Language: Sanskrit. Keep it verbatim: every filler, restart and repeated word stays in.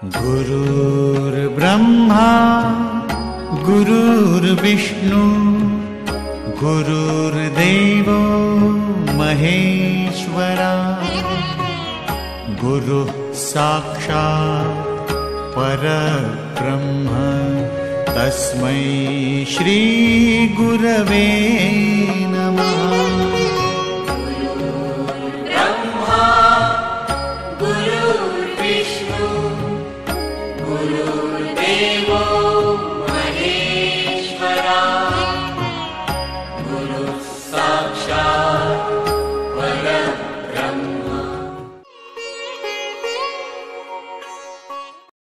गुरुर्ब्रह्मा गुरुर्विष्णु गुरुर्देवो महेश्वरा गुरुः साक्षात् परब्रह्म तस्मै श्री गुरवे